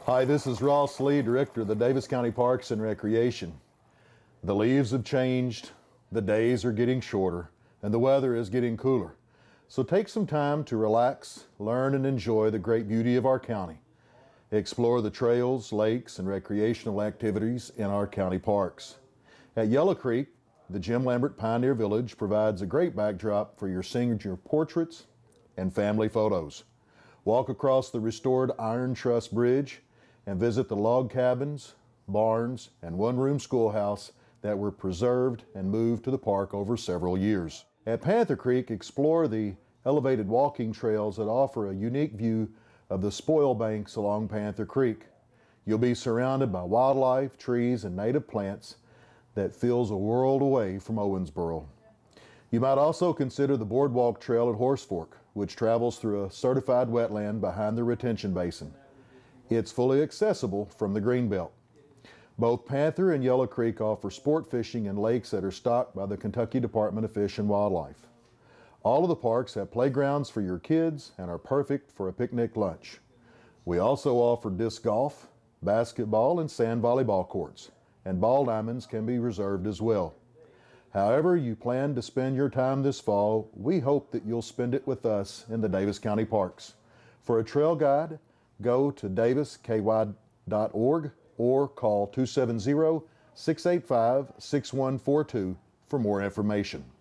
Hi, this is Ross Lee, Director of the Daviess County Parks and Recreation. The leaves have changed, the days are getting shorter, and the weather is getting cooler. So take some time to relax, learn, and enjoy the great beauty of our county. Explore the trails, lakes, and recreational activities in our county parks. At Yellow Creek, the Jim Lambert Pioneer Village provides a great backdrop for your signature portraits and family photos. Walk across the restored Iron Truss Bridge and visit the log cabins, barns, and one-room schoolhouse that were preserved and moved to the park over several years. At Panther Creek, explore the elevated walking trails that offer a unique view of the spoil banks along Panther Creek. You'll be surrounded by wildlife, trees, and native plants that feels a world away from Owensboro. You might also consider the Boardwalk Trail at Horse Fork, which travels through a certified wetland behind the retention basin. It's fully accessible from the Greenbelt. Both Panther and Yellow Creek offer sport fishing in lakes that are stocked by the Kentucky Department of Fish and Wildlife. All of the parks have playgrounds for your kids and are perfect for a picnic lunch. We also offer disc golf, basketball, and sand volleyball courts, and ball diamonds can be reserved as well. However you plan to spend your time this fall, we hope that you'll spend it with us in the Daviess County Parks. For a trail guide, go to daviessky.org or call 270-685-6142 for more information.